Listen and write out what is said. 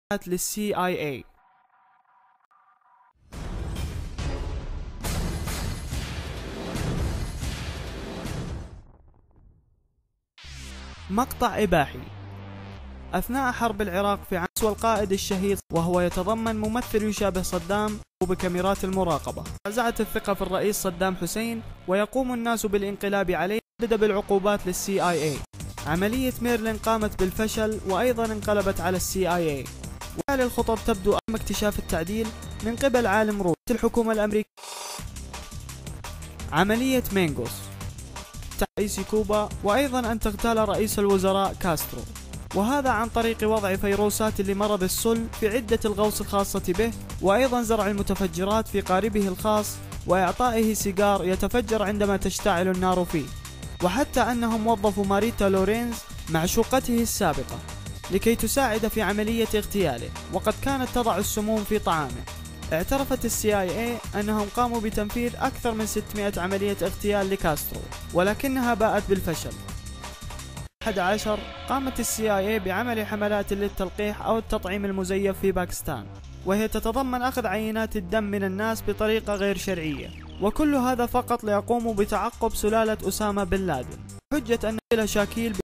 للCIA. مقطع إباحي. أثناء حرب العراق في عهد القائد الشهير، وهو يتضمن ممثل يشابه صدام وبكاميرات المراقبة، نزعت الثقة في الرئيس صدام حسين ويقوم الناس بالانقلاب عليه، بدأ بالعقوبات للCIA. عملية ميرلين قامت بالفشل وأيضا انقلبت على الCIA، وبالتالي الخطط تبدو أمام اكتشاف التعديل من قبل عالم روسي الحكومة الأمريكية. عملية مينغوس رئيس كوبا، وأيضا أن تغتال رئيس الوزراء كاسترو، وهذا عن طريق وضع فيروسات لمرض السل في عدة الغوص الخاصة به، وأيضا زرع المتفجرات في قاربه الخاص وإعطائه سيجار يتفجر عندما تشتعل النار فيه، وحتى أنهم وظفوا ماريتا لورينز معشوقته السابقة لكي تساعد في عملية اغتياله، وقد كانت تضع السموم في طعامه. اعترفت الCIA أنهم قاموا بتنفيذ أكثر من 600 عملية اغتيال لكاسترو، ولكنها باءت بالفشل. 11 قامت الCIA بعمل حملات للتلقيح أو التطعيم المزيف في باكستان، وهي تتضمن أخذ عينات الدم من الناس بطريقة غير شرعية، وكل هذا فقط ليقوموا بتعقب سلالة أسامة بن لادن، حجة أن شاكيل